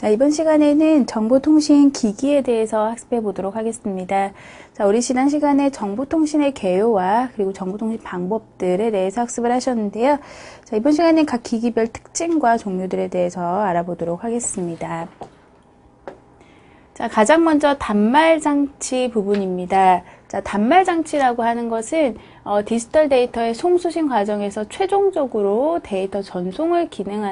자, 이번 시간에는 정보통신 기기에 대해서 학습해 보도록 하겠습니다. 자, 우리 지난 시간에 정보통신의 개요와 그리고 정보통신 방법들에 대해서 학습을 하셨는데요. 자, 이번 시간에는 각 기기별 특징과 종류들에 대해서 알아보도록 하겠습니다. 자, 가장 먼저 단말장치 부분입니다. 자, 단말장치라고 하는 것은 디지털 데이터의 송수신 과정에서 최종적으로 데이터 전송의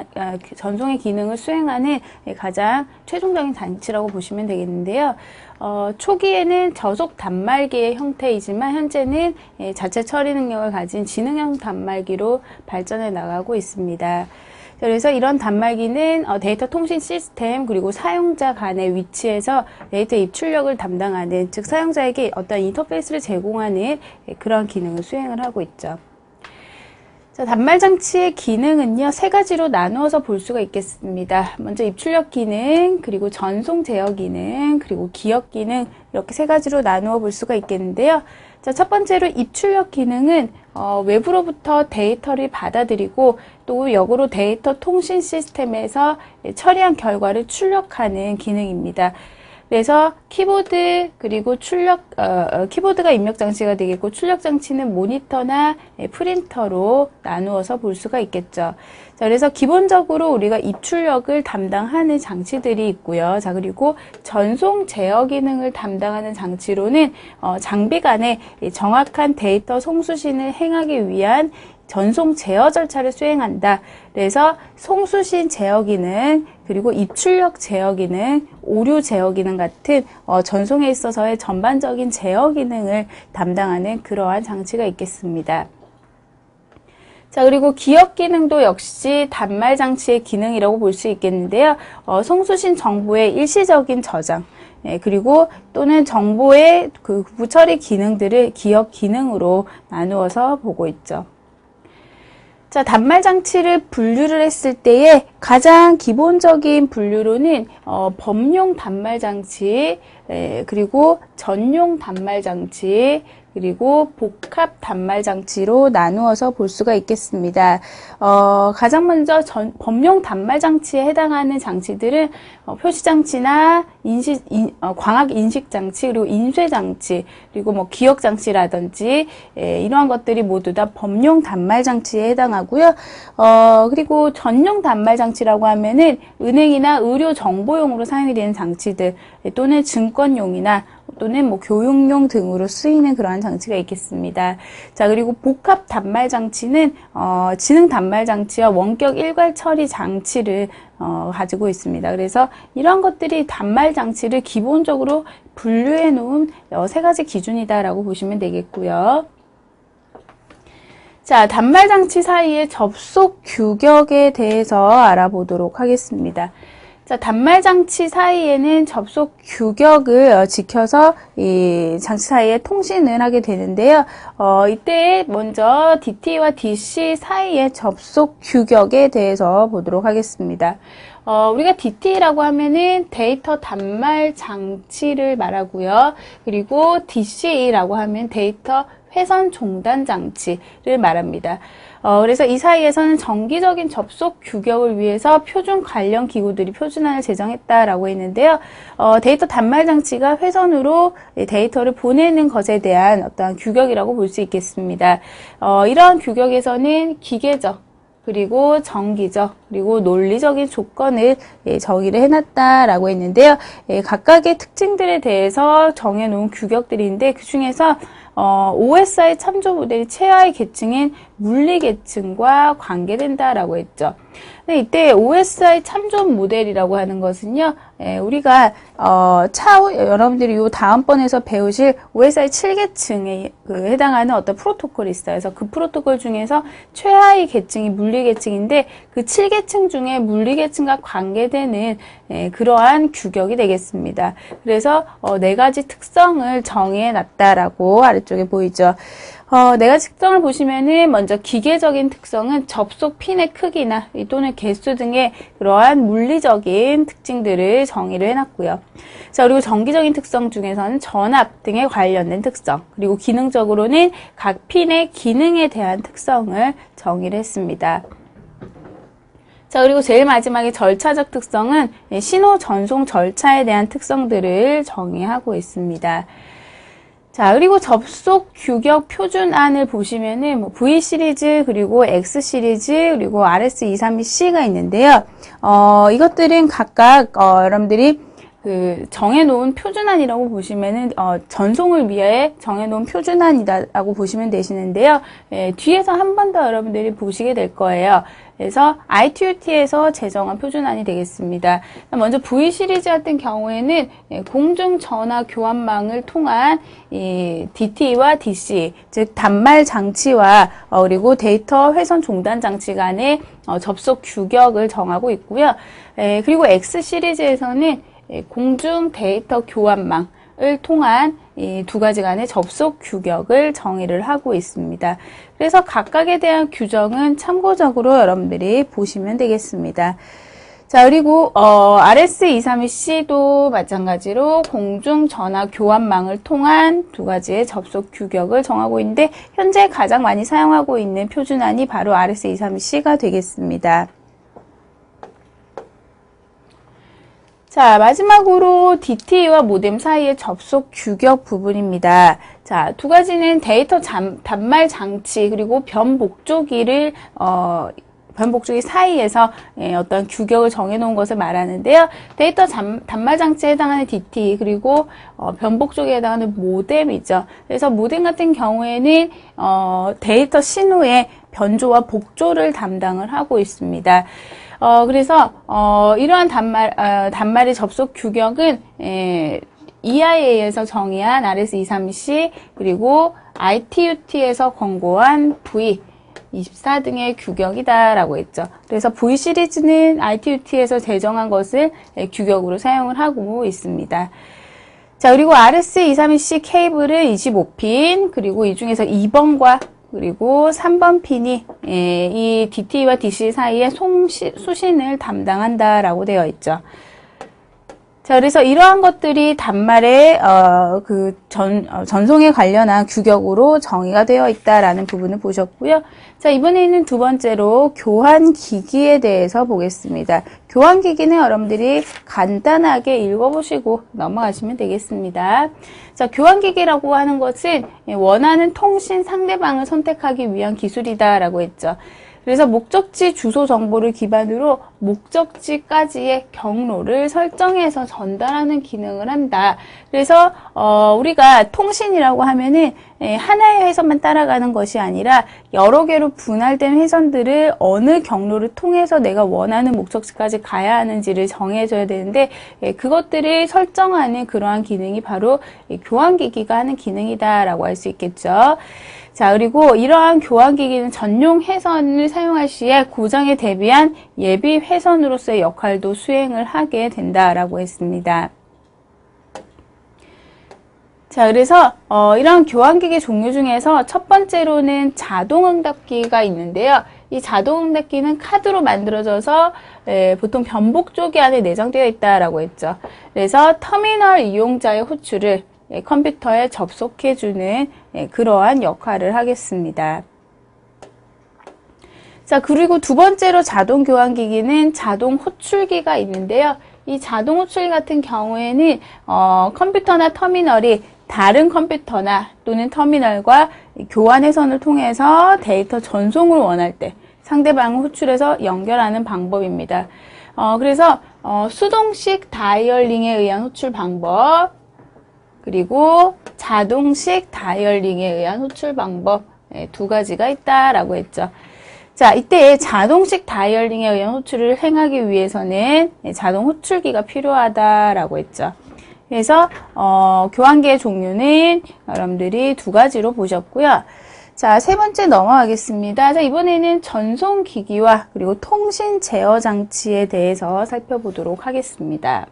기능을 수행하는 가장 최종적인 장치라고 보시면 되겠는데요. 초기에는 저속 단말기의 형태이지만 현재는 자체 처리 능력을 가진 지능형 단말기로 발전해 나가고 있습니다. 그래서 이런 단말기는 데이터 통신 시스템 그리고 사용자 간의 위치에서 데이터 입출력을 담당하는, 즉 사용자에게 어떤 인터페이스를 제공하는 그런 기능을 수행을 하고 있죠. 자, 단말장치의 기능은요, 세 가지로 나누어서 볼 수가 있겠습니다. 먼저 입출력 기능, 그리고 전송 제어 기능, 그리고 기억 기능, 이렇게 세 가지로 나누어 볼 수가 있겠는데요. 자, 첫 번째로 입출력 기능은 외부로부터 데이터를 받아들이고 또 역으로 데이터 통신 시스템에서 처리한 결과를 출력하는 기능입니다. 그래서 키보드 그리고 키보드가 입력 장치가 되겠고 출력 장치는 모니터나 프린터로 나누어서 볼 수가 있겠죠. 자, 그래서 기본적으로 우리가 입출력을 담당하는 장치들이 있고요. 자, 그리고 전송 제어 기능을 담당하는 장치로는 장비 간에 정확한 데이터 송수신을 행하기 위한 전송 제어 절차를 수행한다. 그래서 송수신 제어 기능, 그리고 입출력 제어 기능, 오류 제어 기능 같은 전송에 있어서의 전반적인 제어 기능을 담당하는 그러한 장치가 있겠습니다. 자, 그리고 기억 기능도 역시 단말 장치의 기능이라고 볼 수 있겠는데요. 송수신 정보의 일시적인 저장, 그리고 또는 정보의 그 부처리 기능들을 기억 기능으로 나누어서 보고 있죠. 자, 단말장치를 분류를 했을 때에 가장 기본적인 분류로는 범용 단말장치, 그리고 전용 단말장치, 그리고 복합 단말장치로 나누어서 볼 수가 있겠습니다. 가장 먼저 범용 단말장치에 해당하는 장치들은 표시장치나 광학 인식장치, 그리고 인쇄장치, 그리고 뭐 기억장치라든지 이러한 것들이 모두 다 범용 단말장치에 해당하고요. 그리고 전용 단말장치라고 하면은 은행이나 의료 정보용으로 사용이 되는 장치들 또는 증권용이나 또는 뭐 교육용 등으로 쓰이는 그러한 장치가 있겠습니다. 자, 그리고 복합 단말 장치는 지능 단말 장치와 원격 일괄 처리 장치를 가지고 있습니다. 그래서 이런 것들이 단말 장치를 기본적으로 분류해 놓은 세 가지 기준이다라고 보시면 되겠고요. 자, 단말 장치 사이의 접속 규격에 대해서 알아보도록 하겠습니다. 자, 단말장치 사이에는 접속 규격을 지켜서 이 장치 사이에 통신을 하게 되는데요. 이때 먼저 DT와 DC 사이의 접속 규격에 대해서 보도록 하겠습니다. 우리가 DT라고 하면은 데이터 단말 장치를 말하고요. 그리고 DC라고 하면 데이터 회선 종단 장치를 말합니다. 그래서 이 사이에서는 정기적인 접속 규격을 위해서 표준 관련 기구들이 표준안을 제정했다라고 했는데요. 데이터 단말 장치가 회선으로 데이터를 보내는 것에 대한 어떠한 규격이라고 볼 수 있겠습니다. 이러한 규격에서는 기계적, 그리고 정기적, 그리고 논리적인 조건을 정의를 해놨다라고 했는데요. 각각의 특징들에 대해서 정해놓은 규격들인데 그 중에서 OSI 참조 모델이 최하의 계층인 물리 계층과 관계된다라고 했죠. 근데 이때 OSI 참조 모델이라고 하는 것은요, 우리가 차후 여러분들이 요 다음번에서 배우실 OSI 7계층에 해당하는 어떤 프로토콜이 있어요. 그래서 그 프로토콜 중에서 최하위 계층이 물리 계층인데 그 7계층 중에 물리 계층과 관계되는 그러한 규격이 되겠습니다. 그래서 네 가지 특성을 정의해 놨다라고 아래쪽에 보이죠. 네 가지 특성을 보시면은 먼저 기계적인 특성은 접속 핀의 크기나 또는 개수 등의 그러한 물리적인 특징들을 정의를 해놨고요. 자, 그리고 정기적인 특성 중에서는 전압 등에 관련된 특성, 그리고 기능적으로는 각 핀의 기능에 대한 특성을 정의를 했습니다. 자, 그리고 제일 마지막에 절차적 특성은 신호 전송 절차에 대한 특성들을 정의하고 있습니다. 자, 그리고 접속 규격 표준안을 보시면은 뭐 V 시리즈, 그리고 X 시리즈, 그리고 RS232C가 있는데요. 이것들은 각각 여러분들이 그 정해놓은 표준안이라고 보시면은 전송을 위해 정해놓은 표준안이라고 보시면 되시는데요. 뒤에서 한 번 더 여러분들이 보시게 될 거예요. 그래서 ITU-T에서 제정한 표준안이 되겠습니다. 먼저 V 시리즈 같은 경우에는 공중 전화 교환망을 통한 이 DT와 DC, 즉 단말 장치와 그리고 데이터 회선 종단 장치 간의 접속 규격을 정하고 있고요. 그리고 X 시리즈에서는 공중 데이터 교환망을 통한 이 두 가지 간의 접속 규격을 정의를 하고 있습니다. 그래서 각각에 대한 규정은 참고적으로 여러분들이 보시면 되겠습니다. 자, 그리고 RS232C도 마찬가지로 공중 전화 교환망을 통한 두 가지의 접속 규격을 정하고 있는데 현재 가장 많이 사용하고 있는 표준안이 바로 RS232C가 되겠습니다. 자, 마지막으로 DT와 모뎀 사이의 접속 규격 부분입니다. 자, 두 가지는 데이터 단말 장치 그리고 변복조기를 변복조기 사이에서 어떤 규격을 정해놓은 것을 말하는데요. 데이터 단말 장치에 해당하는 DT 그리고 변복조기에 해당하는 모뎀이죠. 그래서 모뎀 같은 경우에는 데이터 신호의 변조와 복조를 담당을 하고 있습니다. 그래서 이러한 단말의 접속 규격은 EIA에서 정의한 RS232C 그리고 ITU-T에서 권고한 V24 등의 규격이다라고 했죠. 그래서 V 시리즈는 ITU-T에서 제정한 것을 규격으로 사용을 하고 있습니다. 자, 그리고 RS232C 케이블은 25핀, 그리고 이 중에서 2번과 그리고 3번 핀이 이 DT와 DC 사이의 수신을 담당한다라고 되어 있죠. 자, 그래서 이러한 것들이 단말의 전송에 관련한 규격으로 정의가 되어 있다라는 부분을 보셨고요. 자, 이번에는 두 번째로 교환기기에 대해서 보겠습니다. 교환기기는 여러분들이 간단하게 읽어보시고 넘어가시면 되겠습니다. 자, 교환기기라고 하는 것은 원하는 통신 상대방을 선택하기 위한 기술이다라고 했죠. 그래서 목적지 주소 정보를 기반으로 목적지까지의 경로를 설정해서 전달하는 기능을 한다. 그래서 우리가 통신이라고 하면은 하나의 회선만 따라가는 것이 아니라 여러 개로 분할된 회선들을 어느 경로를 통해서 내가 원하는 목적지까지 가야 하는지를 정해줘야 되는데 그것들을 설정하는 그러한 기능이 바로 교환기기가 하는 기능이다라고 할 수 있겠죠. 자, 그리고 이러한 교환기기는 전용 회선을 사용할 시에 고장에 대비한 예비 회선으로서의 역할도 수행을 하게 된다라고 했습니다. 자, 그래서 이러한 교환기기 종류 중에서 첫 번째로는 자동응답기가 있는데요. 이 자동응답기는 카드로 만들어져서 보통 변복조기 안에 내장되어 있다라고 했죠. 그래서 터미널 이용자의 호출을 컴퓨터에 접속해주는 그러한 역할을 하겠습니다. 자, 그리고 두 번째로 자동 교환기기는 자동 호출기가 있는데요. 이 자동 호출기 같은 경우에는 컴퓨터나 터미널이 다른 컴퓨터나 또는 터미널과 교환 회선을 통해서 데이터 전송을 원할 때 상대방을 호출해서 연결하는 방법입니다. 그래서 수동식 다이얼링에 의한 호출 방법, 그리고 자동식 다이얼링에 의한 호출 방법 두 가지가 있다라고 했죠. 자, 이때 자동식 다이얼링에 의한 호출을 행하기 위해서는 자동 호출기가 필요하다라고 했죠. 그래서 교환기의 종류는 여러분들이 두 가지로 보셨고요. 자, 세 번째 넘어가겠습니다. 자, 이번에는 전송기기와 그리고 통신 제어 장치에 대해서 살펴보도록 하겠습니다.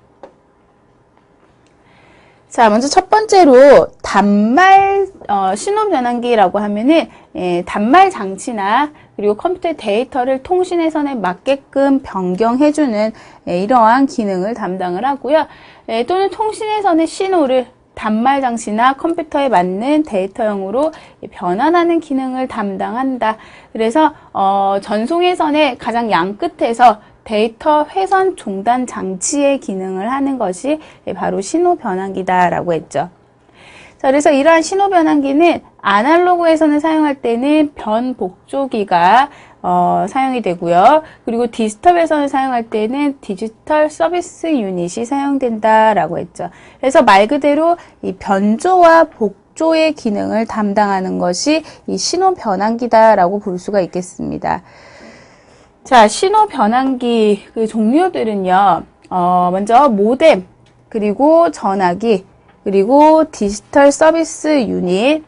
자, 먼저 첫 번째로 단말 신호 변환기라고 하면은 단말 장치나 그리고 컴퓨터의 데이터를 통신 회선에 맞게끔 변경해주는 이러한 기능을 담당을 하고요. 또는 통신 회선의 신호를 단말 장치나 컴퓨터에 맞는 데이터형으로 변환하는 기능을 담당한다. 그래서 전송 회선의 가장 양 끝에서 데이터 회선 중단 장치의 기능을 하는 것이 바로 신호 변환기다라고 했죠. 자, 그래서 이러한 신호 변환기는 아날로그에서는 사용할 때는 변복조기가 사용이 되고요. 그리고 디지털에서는 사용할 때는 디지털 서비스 유닛이 사용된다라고 했죠. 그래서 말 그대로 이 변조와 복조의 기능을 담당하는 것이 이 신호 변환기다라고 볼 수가 있겠습니다. 자, 신호 변환기 그 종류들은요. 먼저 모뎀, 그리고 전화기, 그리고 디지털 서비스 유닛,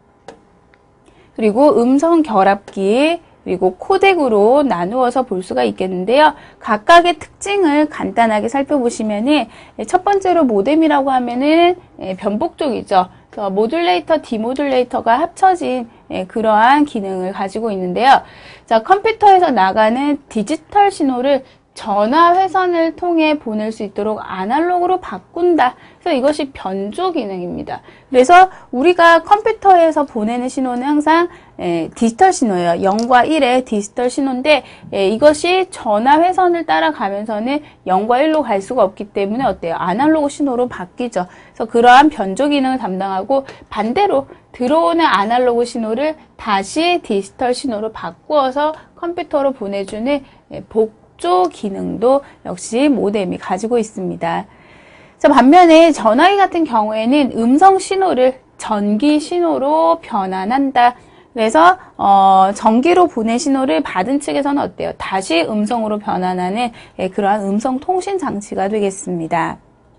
그리고 음성 결합기, 그리고 코덱으로 나누어서 볼 수가 있겠는데요. 각각의 특징을 간단하게 살펴보시면은 첫 번째로 모뎀이라고 하면은 변복적이죠. 모듈레이터, 디모듈레이터가 합쳐진 그러한 기능을 가지고 있는데요. 자, 컴퓨터에서 나가는 디지털 신호를 전화 회선을 통해 보낼 수 있도록 아날로그로 바꾼다. 그래서 이것이 변조 기능입니다. 그래서 우리가 컴퓨터에서 보내는 신호는 항상 디지털 신호예요. 0과 1의 디지털 신호인데 이것이 전화 회선을 따라가면서는 0과 1로 갈 수가 없기 때문에 어때요? 아날로그 신호로 바뀌죠. 그래서 그러한 변조 기능을 담당하고 반대로 들어오는 아날로그 신호를 다시 디지털 신호로 바꾸어서 컴퓨터로 보내주는 복조 기능도 역시 모뎀이 가지고 있습니다. 자, 반면에 전화기 같은 경우에는 음성 신호를 전기 신호로 변환한다. 그래서 전기로 보낸 신호를 받은 측에서는 어때요? 다시 음성으로 변환하는 그러한 음성 통신 장치가 되겠습니다.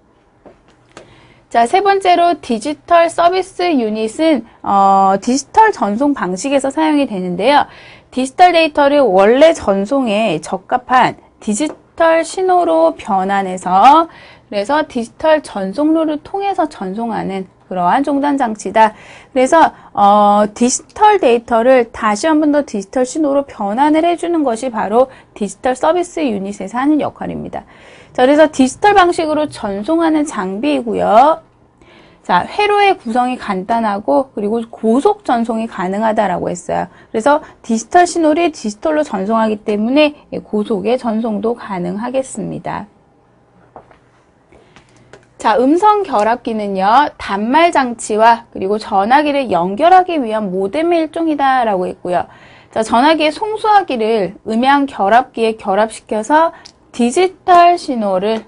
자, 세 번째로 디지털 서비스 유닛은 디지털 전송 방식에서 사용이 되는데요. 디지털 데이터를 원래 전송에 적합한 디지털 신호로 변환해서 그래서 디지털 전송로를 통해서 전송하는 그러한 종단 장치다. 그래서 디지털 데이터를 다시 한 번 더 디지털 신호로 변환을 해주는 것이 바로 디지털 서비스 유닛에서 하는 역할입니다. 자, 그래서 디지털 방식으로 전송하는 장비이고요. 자, 회로의 구성이 간단하고 그리고 고속 전송이 가능하다라고 했어요. 그래서 디지털 신호를 디지털로 전송하기 때문에 고속의 전송도 가능하겠습니다. 자, 음성 결합기는요, 단말 장치와 그리고 전화기를 연결하기 위한 모뎀의 일종이다라고 했고요. 자, 전화기의 송수화기를 음향 결합기에 결합시켜서 디지털 신호를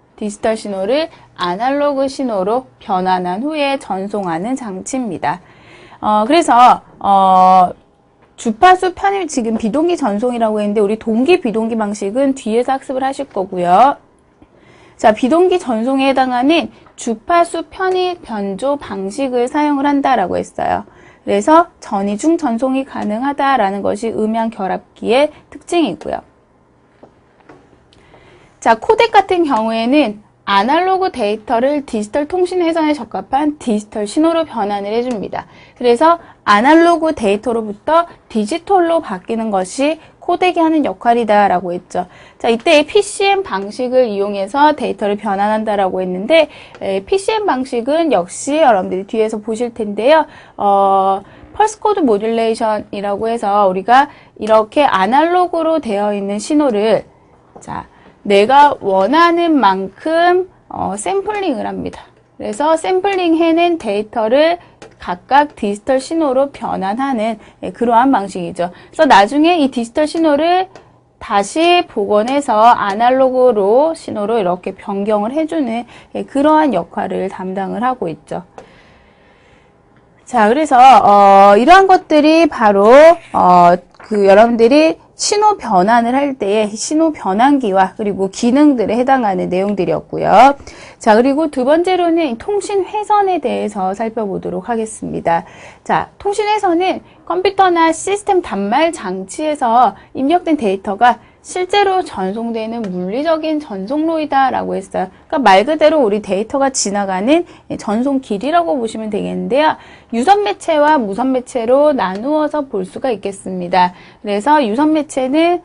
아날로그 신호로 변환한 후에 전송하는 장치입니다. 그래서 주파수 편입, 지금 비동기 전송이라고 했는데 우리 동기 비동기 방식은 뒤에서 학습을 하실 거고요. 자, 비동기 전송에 해당하는 주파수 편입 변조 방식을 사용을 한다라고 했어요. 그래서 전이중 전송이 가능하다라는 것이 음향 결합기의 특징이고요. 자, 코덱 같은 경우에는 아날로그 데이터를 디지털 통신 회선에 적합한 디지털 신호로 변환을 해줍니다. 그래서 아날로그 데이터로부터 디지털로 바뀌는 것이 코덱이 하는 역할이다라고 했죠. 자, 이때 PCM 방식을 이용해서 데이터를 변환한다라고 했는데 PCM 방식은 역시 여러분들이 뒤에서 보실 텐데요. 펄스 코드 모듈레이션이라고 해서 우리가 이렇게 아날로그로 되어 있는 신호를 자, 내가 원하는 만큼 샘플링을 합니다. 그래서 샘플링 해낸 데이터를 각각 디지털 신호로 변환하는 그러한 방식이죠. 그래서 나중에 이 디지털 신호를 다시 복원해서 아날로그로 신호로 이렇게 변경을 해주는 그러한 역할을 담당을 하고 있죠. 자, 그래서 이러한 것들이 바로 여러분들이 신호 변환을 할 때의 신호 변환기와 그리고 기능들에 해당하는 내용들이었고요. 자, 그리고 두 번째로는 통신 회선에 대해서 살펴보도록 하겠습니다. 자, 통신 회선은 컴퓨터나 시스템 단말 장치에서 입력된 데이터가 실제로 전송되는 물리적인 전송로이다라고 했어요. 그러니까 말 그대로 우리 데이터가 지나가는 전송 길이라고 보시면 되겠는데요. 유선 매체와 무선 매체로 나누어서 볼 수가 있겠습니다. 그래서 유선 매체는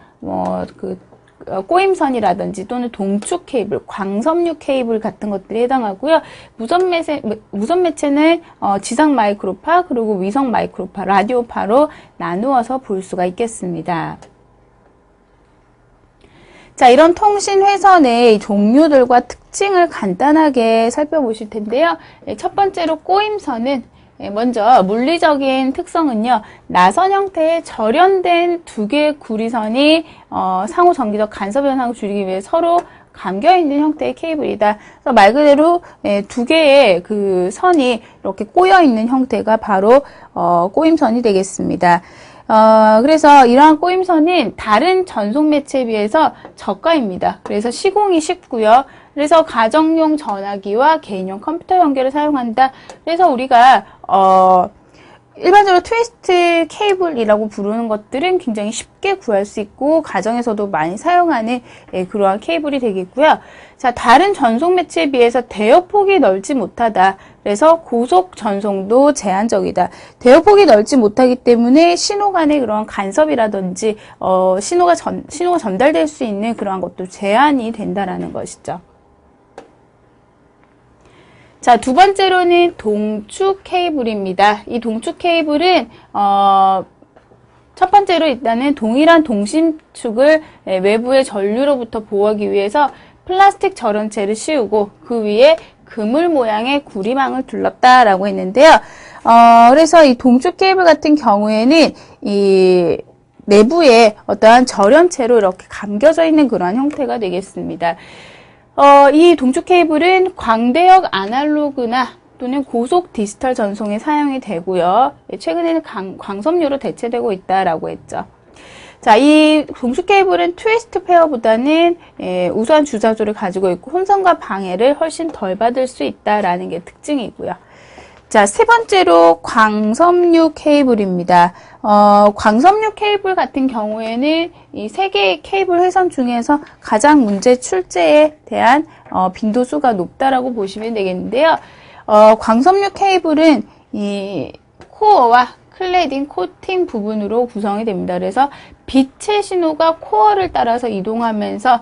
꼬임선이라든지 또는 동축 케이블, 광섬유 케이블 같은 것들에 해당하고요. 무선 매체는 지상 마이크로파 그리고 위성 마이크로파, 라디오파로 나누어서 볼 수가 있겠습니다. 자, 이런 통신 회선의 종류들과 특징을 간단하게 살펴보실 텐데요. 첫 번째로 꼬임선은 먼저 물리적인 특성은요, 나선 형태의 절연된 두 개의 구리선이 상호 전기적 간섭 현상을 줄이기 위해 서로 감겨있는 형태의 케이블이다. 그래서 말 그대로 두 개의 그 선이 이렇게 꼬여있는 형태가 바로 꼬임선이 되겠습니다. 그래서 이러한 꼬임선은 다른 전송 매체에 비해서 저가입니다. 그래서 시공이 쉽고요. 그래서 가정용 전화기와 개인용 컴퓨터 연결을 사용한다. 그래서 우리가 일반적으로 트위스트 케이블이라고 부르는 것들은 굉장히 쉽게 구할 수 있고 가정에서도 많이 사용하는 그러한 케이블이 되겠고요. 자, 다른 전송 매체에 비해서 대역폭이 넓지 못하다. 그래서 고속 전송도 제한적이다. 대역폭이 넓지 못하기 때문에 신호 간의 그런 간섭이라든지 신호가 전달될 수 있는 그러한 것도 제한이 된다라는 것이죠. 자, 두 번째로는 동축 케이블입니다. 이 동축 케이블은 첫 번째로 일단은 동일한 동심축을 외부의 전류로부터 보호하기 위해서 플라스틱 절연체를 씌우고 그 위에 그물 모양의 구리망을 둘렀다라고 했는데요. 그래서 이 동축 케이블 같은 경우에는 이 내부에 어떠한 절연체로 이렇게 감겨져 있는 그러한 형태가 되겠습니다. 이 동축 케이블은 광대역 아날로그나 또는 고속 디지털 전송에 사용이 되고요. 최근에는 광섬유로 대체되고 있다라고 했죠. 자, 이 동축 케이블은 트위스트 페어보다는 우수한 주사조를 가지고 있고 혼선과 방해를 훨씬 덜 받을 수 있다라는 게 특징이고요. 자, 세 번째로 광섬유 케이블입니다. 광섬유 케이블 같은 경우에는 이 세 개의 케이블 회선 중에서 가장 문제 출제에 대한 빈도수가 높다라고 보시면 되겠는데요. 광섬유 케이블은 이 코어와 클래딩, 코팅 부분으로 구성이 됩니다. 그래서 빛의 신호가 코어를 따라서 이동하면서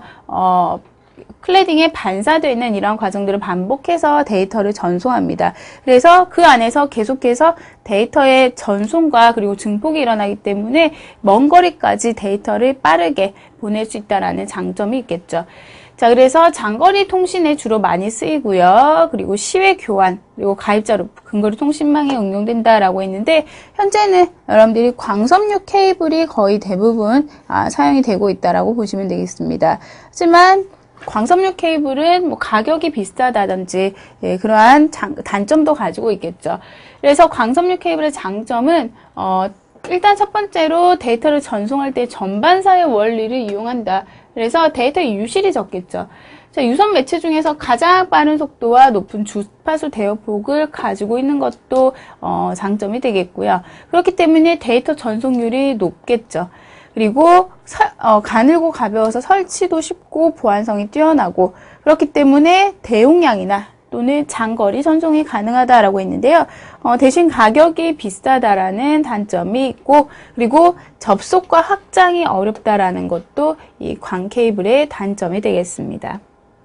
클래딩에 반사되는 이러한 과정들을 반복해서 데이터를 전송합니다. 그래서 그 안에서 계속해서 데이터의 전송과 그리고 증폭이 일어나기 때문에 먼 거리까지 데이터를 빠르게 보낼 수 있다는 장점이 있겠죠. 자, 그래서 장거리 통신에 주로 많이 쓰이고요. 그리고 시외 교환, 그리고 가입자로 근거리 통신망에 응용된다라고 했는데 현재는 여러분들이 광섬유 케이블이 거의 대부분 사용이 되고 있다라고 보시면 되겠습니다. 하지만 광섬유 케이블은 뭐 가격이 비싸다든지 그러한 단점도 가지고 있겠죠. 그래서 광섬유 케이블의 장점은 일단 첫 번째로 데이터를 전송할 때 전반사의 원리를 이용한다. 그래서 데이터의 유실이 적겠죠. 자, 유선 매체 중에서 가장 빠른 속도와 높은 주파수 대역폭을 가지고 있는 것도 장점이 되겠고요. 그렇기 때문에 데이터 전송률이 높겠죠. 그리고 가늘고 가벼워서 설치도 쉽고 보안성이 뛰어나고 그렇기 때문에 대용량이나 또는 장거리 전송이 가능하다라고 했는데요. 대신 가격이 비싸다라는 단점이 있고 그리고 접속과 확장이 어렵다라는 것도 이 광 케이블의 단점이 되겠습니다.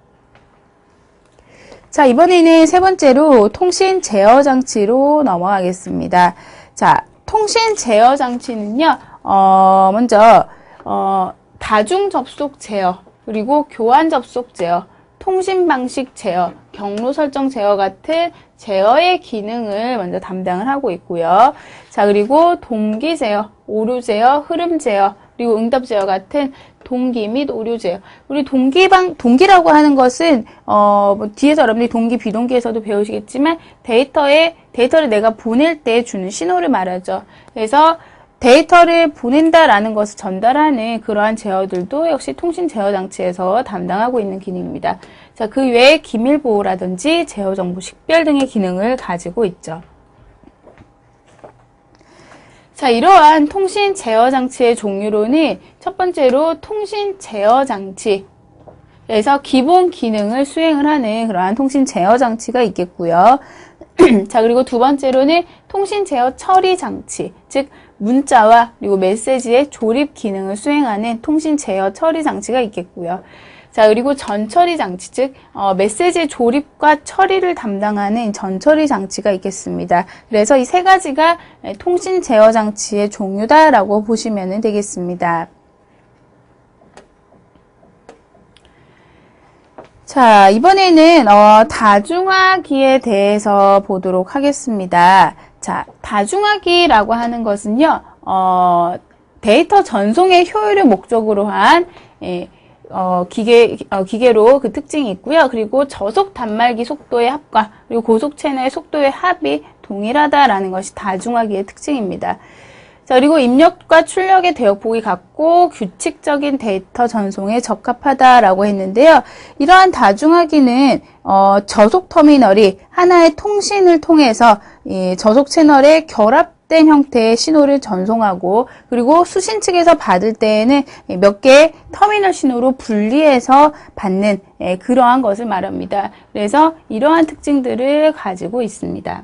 자, 이번에는 세 번째로 통신 제어 장치로 넘어가겠습니다. 자, 통신 제어 장치는요. 먼저 다중 접속 제어, 그리고 교환 접속 제어, 통신 방식 제어, 경로 설정 제어 같은 제어의 기능을 먼저 담당을 하고 있고요. 자, 그리고 동기 제어, 오류 제어, 흐름 제어, 그리고 응답 제어 같은 동기 및 오류 제어. 우리 동기라고 하는 것은 뭐 뒤에서 여러분들이 동기, 비동기에서도 배우시겠지만 데이터를 내가 보낼 때 주는 신호를 말하죠. 그래서 데이터를 보낸다라는 것을 전달하는 그러한 제어들도 역시 통신 제어 장치에서 담당하고 있는 기능입니다. 자, 그 외에 기밀 보호라든지 제어 정보 식별 등의 기능을 가지고 있죠. 자, 이러한 통신 제어 장치의 종류로는 첫 번째로 통신 제어 장치에서 기본 기능을 수행을 하는 그러한 통신 제어 장치가 있겠고요. 자, 그리고 두 번째로는 통신 제어 처리 장치, 즉 문자와 그리고 메시지의 조립 기능을 수행하는 통신 제어 처리 장치가 있겠고요. 자, 그리고 전처리 장치, 즉 메시지의 조립과 처리를 담당하는 전처리 장치가 있겠습니다. 그래서 이 세 가지가 통신 제어 장치의 종류다라고 보시면 되겠습니다. 자, 이번에는 다중화기에 대해서 보도록 하겠습니다. 자, 다중화기라고 하는 것은요, 데이터 전송의 효율을 목적으로 한 기계로 그 특징이 있고요. 그리고 저속 단말기 속도의 합과 그리고 고속 채널 속도의 합이 동일하다라는 것이 다중화기의 특징입니다. 자, 그리고 입력과 출력의 대역폭이 같고 규칙적인 데이터 전송에 적합하다라고 했는데요. 이러한 다중화기는 저속 터미널이 하나의 통신을 통해서 이 저속 채널에 결합된 형태의 신호를 전송하고 그리고 수신 측에서 받을 때에는 몇 개의 터미널 신호로 분리해서 받는 그러한 것을 말합니다. 그래서 이러한 특징들을 가지고 있습니다.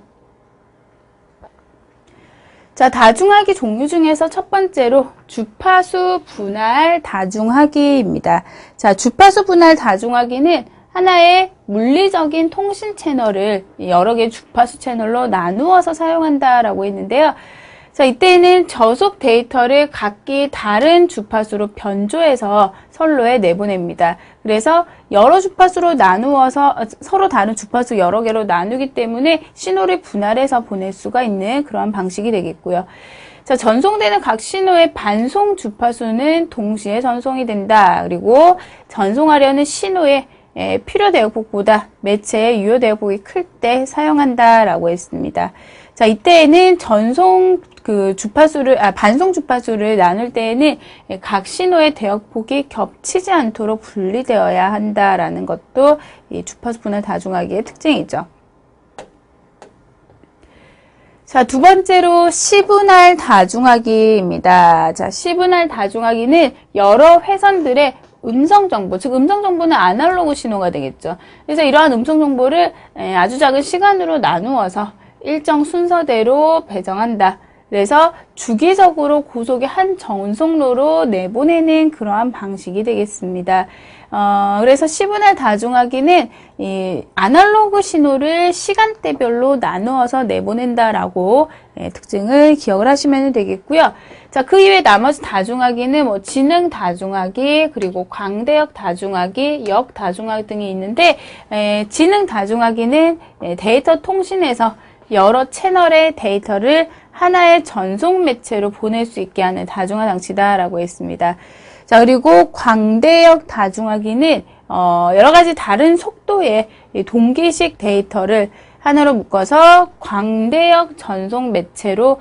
자, 다중화기 종류 중에서 첫 번째로 주파수 분할 다중화기입니다. 자, 주파수 분할 다중화기는 하나의 물리적인 통신 채널을 여러 개의 주파수 채널로 나누어서 사용한다라고 했는데요. 자, 이때는 저속 데이터를 각기 다른 주파수로 변조해서 선로에 내보냅니다. 그래서 여러 주파수로 나누어서 서로 다른 주파수 여러 개로 나누기 때문에 신호를 분할해서 보낼 수가 있는 그러한 방식이 되겠고요. 자, 전송되는 각 신호의 반송 주파수는 동시에 전송이 된다. 그리고 전송하려는 신호의 필요 대역폭보다 매체의 유효 대역폭이 클 때 사용한다라고 했습니다. 자, 이때에는 반송 주파수를 나눌 때에는 각 신호의 대역폭이 겹치지 않도록 분리되어야 한다라는 것도 이 주파수 분할 다중화기의 특징이죠. 자, 두 번째로 시분할 다중화기입니다. 자, 시분할 다중화기는 여러 회선들의 음성정보, 즉 음성정보는 아날로그 신호가 되겠죠. 그래서 이러한 음성정보를 아주 작은 시간으로 나누어서 일정 순서대로 배정한다. 그래서 주기적으로 고속의 한 전송로로 내보내는 그러한 방식이 되겠습니다. 그래서 시분할 다중화기는 이 아날로그 신호를 시간대별로 나누어서 내보낸다라고 특징을 기억을 하시면 되겠고요. 자, 그 이외에 나머지 다중화기는 지능 다중화기, 그리고 광대역 다중화기, 역 다중화기 등이 있는데, 지능 다중화기는 데이터 통신에서 여러 채널의 데이터를 하나의 전송 매체로 보낼 수 있게 하는 다중화 장치다라고 했습니다. 자, 그리고 광대역 다중화기는 여러 가지 다른 속도의 동기식 데이터를 하나로 묶어서 광대역 전송 매체로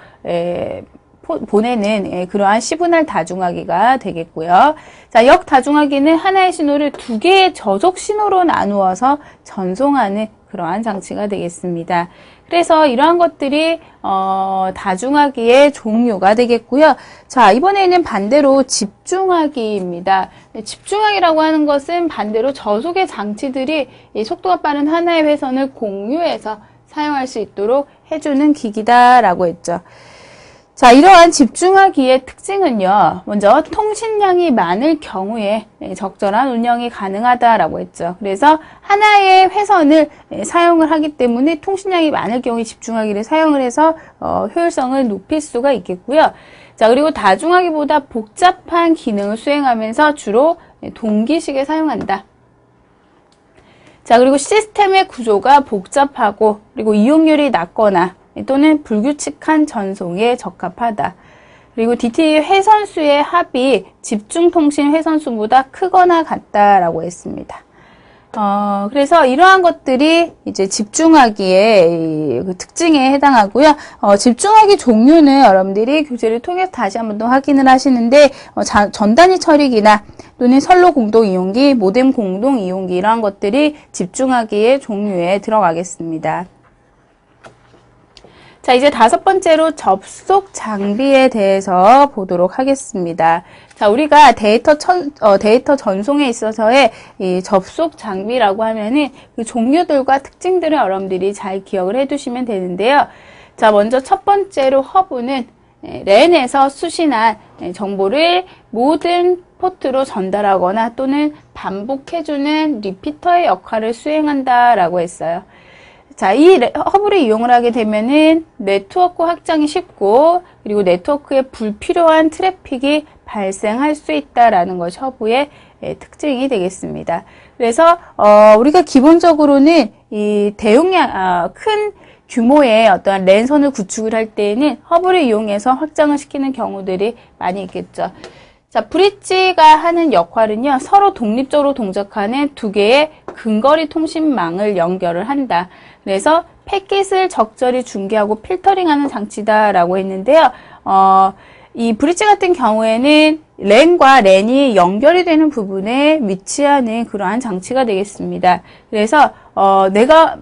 보내는 그러한 시분할 다중화기가 되겠고요. 자, 역 다중화기는 하나의 신호를 두 개의 저속 신호로 나누어서 전송하는 그러한 장치가 되겠습니다. 그래서 이러한 것들이 다중화기의 종류가 되겠고요. 자, 이번에는 반대로 집중화기입니다. 집중화기라고 하는 것은 반대로 저속의 장치들이 이 속도가 빠른 하나의 회선을 공유해서 사용할 수 있도록 해주는 기기다라고 했죠. 자, 이러한 집중화기의 특징은요. 먼저 통신량이 많을 경우에 적절한 운영이 가능하다라고 했죠. 그래서 하나의 회선을 사용을 하기 때문에 통신량이 많을 경우에 집중화기를 사용을 해서 효율성을 높일 수가 있겠고요. 자, 그리고 다중화기보다 복잡한 기능을 수행하면서 주로 동기식을 사용한다. 자, 그리고 시스템의 구조가 복잡하고 그리고 이용률이 낮거나 또는 불규칙한 전송에 적합하다. 그리고 DT 회선수의 합이 집중통신 회선수보다 크거나 같다라고 했습니다. 그래서 이러한 것들이 이제 집중화기의 그 특징에 해당하고요. 집중화기 종류는 여러분들이 교재를 통해서 다시 한번 더 확인을 하시는데, 전단위 처리기나 또는 선로 공동 이용기, 모뎀 공동 이용기 이러한 것들이 집중화기의 종류에 들어가겠습니다. 자, 이제 다섯 번째로 접속 장비에 대해서 보도록 하겠습니다. 자, 우리가 데이터 전송에 있어서의 이 접속 장비라고 하면은 그 종류들과 특징들을 여러분들이 잘 기억을 해두시면 되는데요. 자, 먼저 첫 번째로 허브는 랜에서 수신한 정보를 모든 포트로 전달하거나 또는 반복해주는 리피터의 역할을 수행한다라고 했어요. 자, 이 허브를 이용을 하게 되면은 네트워크 확장이 쉽고 그리고 네트워크에 불필요한 트래픽이 발생할 수 있다라는 것이 허브의 특징이 되겠습니다. 그래서 우리가 기본적으로는 이 대용량 큰 규모의 어떠한 랜선을 구축을 할 때에는 허브를 이용해서 확장을 시키는 경우들이 많이 있겠죠. 자, 브릿지가 하는 역할은요, 서로 독립적으로 동작하는 두 개의 근거리 통신망을 연결을 한다. 그래서 패킷을 적절히 중계하고 필터링하는 장치다라고 했는데요. 이 브릿지 같은 경우에는 랜과 랜이 연결이 되는 부분에 위치하는 그러한 장치가 되겠습니다. 그래서 내가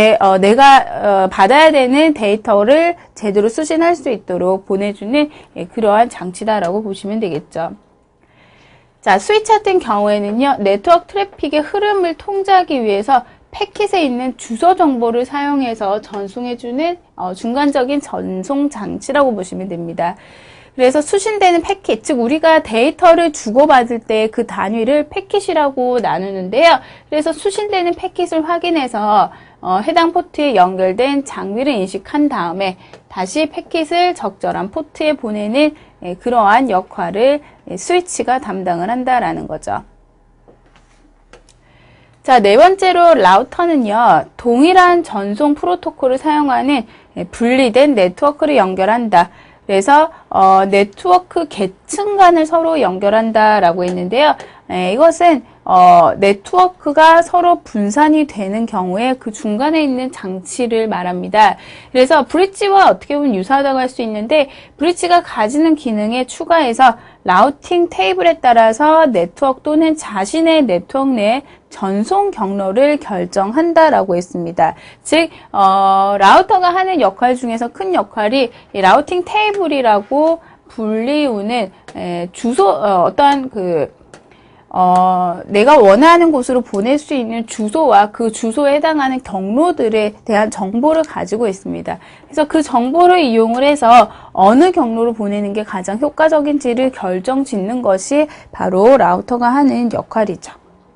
받아야 되는 데이터를 제대로 수신할 수 있도록 보내주는 그러한 장치다라고 보시면 되겠죠. 자, 스위치 같은 경우에는요, 네트워크 트래픽의 흐름을 통제하기 위해서 패킷에 있는 주소 정보를 사용해서 전송해주는 중간적인 전송 장치라고 보시면 됩니다. 그래서 수신되는 패킷, 즉 우리가 데이터를 주고받을 때 그 단위를 패킷이라고 나누는데요. 그래서 수신되는 패킷을 확인해서 해당 포트에 연결된 장비를 인식한 다음에 다시 패킷을 적절한 포트에 보내는 그러한 역할을 스위치가 담당을 한다라는 거죠. 자, 네 번째로 라우터는요, 동일한 전송 프로토콜을 사용하는 분리된 네트워크를 연결한다. 그래서 네트워크 계층 간을 서로 연결한다라고 했는데요. 이것은 네트워크가 서로 분산이 되는 경우에 그 중간에 있는 장치를 말합니다. 그래서 브릿지와 어떻게 보면 유사하다고 할 수 있는데, 브릿지가 가지는 기능에 추가해서 라우팅 테이블에 따라서 네트워크 또는 자신의 네트워크 내 전송 경로를 결정한다라고 했습니다. 즉, 라우터가 하는 역할 중에서 큰 역할이 이 라우팅 테이블이라고 불리우는 주소, 어떠한 내가 원하는 곳으로 보낼 수 있는 주소와 그 주소에 해당하는 경로들에 대한 정보를 가지고 있습니다. 그래서 그 정보를 이용을 해서 어느 경로로 보내는 게 가장 효과적인지를 결정짓는 것이 바로 라우터가 하는 역할이죠.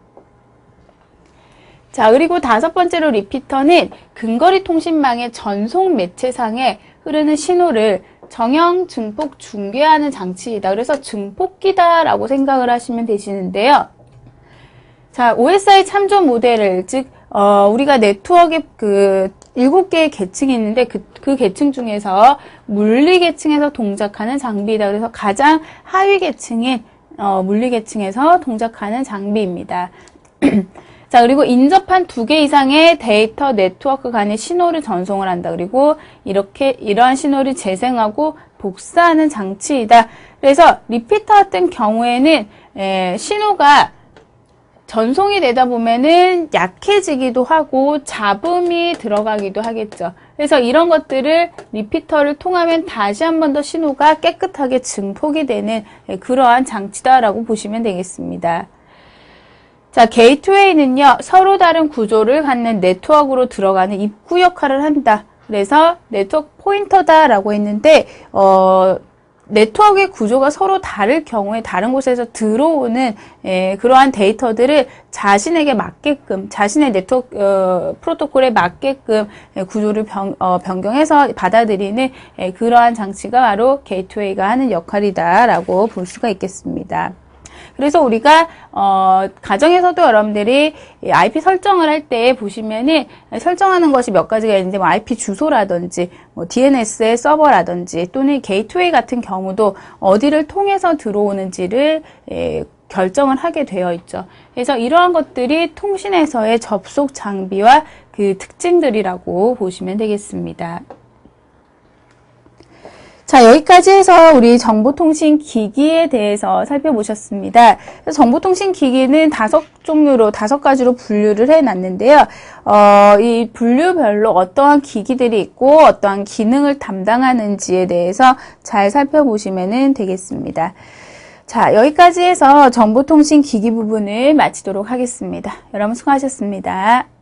자, 그리고 다섯 번째로 리피터는 근거리 통신망의 전송 매체상에 흐르는 신호를 정형 증폭 중계하는 장치이다. 그래서 증폭기다라고 생각을 하시면 되시는데요. 자, OSI 참조 모델을, 즉 우리가 네트워크에 7개의 계층이 있는데 그 계층 중에서 물리 계층에서 동작하는 장비이다. 그래서 가장 하위 계층인 물리 계층에서 동작하는 장비입니다. 자, 그리고 인접한 2개 이상의 데이터 네트워크 간의 신호를 전송을 한다. 그리고 이러한 신호를 재생하고 복사하는 장치이다. 그래서 리피터 같은 경우에는 신호가 전송이 되다 보면은 약해지기도 하고 잡음이 들어가기도 하겠죠. 그래서 이런 것들을 리피터를 통하면 다시 한 번 더 신호가 깨끗하게 증폭이 되는 그러한 장치다라고 보시면 되겠습니다. 자, 게이트웨이는요, 서로 다른 구조를 갖는 네트워크로 들어가는 입구 역할을 한다. 그래서 네트워크 포인터다라고 했는데, 네트워크의 구조가 서로 다를 경우에 다른 곳에서 들어오는 그러한 데이터들을 자신에게 맞게끔, 자신의 네트워크 프로토콜에 맞게끔 구조를 변경해서 받아들이는 그러한 장치가 바로 게이트웨이가 하는 역할이다라고 볼 수가 있겠습니다. 그래서 우리가 가정에서도 여러분들이 IP 설정을 할 때 보시면은 설정하는 것이 몇 가지가 있는데, 뭐 IP 주소라든지 뭐 DNS의 서버라든지 또는 게이트웨이 같은 경우도 어디를 통해서 들어오는지를 결정을 하게 되어 있죠. 그래서 이러한 것들이 통신에서의 접속 장비와 그 특징들이라고 보시면 되겠습니다. 자, 여기까지 해서 우리 정보통신 기기에 대해서 살펴보셨습니다. 정보통신 기기는 5종류로, 5가지로 분류를 해놨는데요. 이 분류별로 어떠한 기기들이 있고 어떠한 기능을 담당하는지에 대해서 잘 살펴보시면 되겠습니다. 자, 여기까지 해서 정보통신 기기 부분을 마치도록 하겠습니다. 여러분 수고하셨습니다.